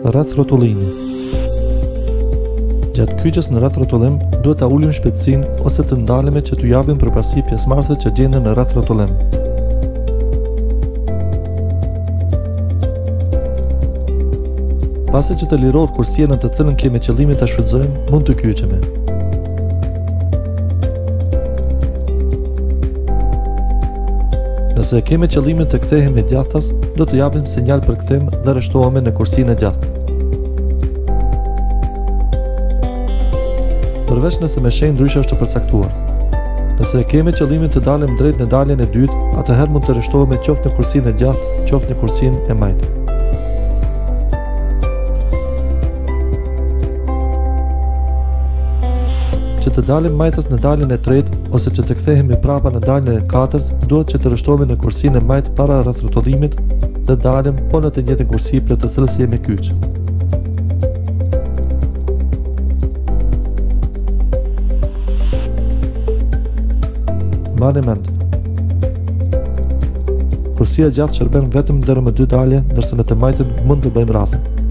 rreth rrotullimi. Gjatë kyçjes në rreth rrotullim, duhet ta ulim shpejtësinë ose të ndalemi që t'u japim përparësi pjesëmarrësve që gjenden në rreth rrotullim. Pasi që të lirohet kursia në të cilën kemi qëllimin ta shfrytëzojmë, mund të kyçemi. Nëse kemi qëllimin të kthehemi djathtas, do të japim sinjal për kthim dhe rreshtohemi në kursinë e gjathtë. Përveç nëse me shenjë ndryshe është të përcaktuar. Nëse kemi qëllimin të dalim drejt në daljen e dytë, atëherë mund të rreshtohemi qoftë në kursinë e gjathtë, qoftë në kursinë e majtë. Që të dalim majtës në daljen e tretë ose që të kthehemi prapa në daljen e katërt, duhet që të rreshtohemi në kursinë e majtë para rreth rrotullimit dhe dalim po në të njëjtën kursi për të cilës jemi kyç. Mbani mend. Kursia e gjathtë shërben vetëm deri më 2 dalje, ndërsa në të majtën mund të bëjmë rrafën.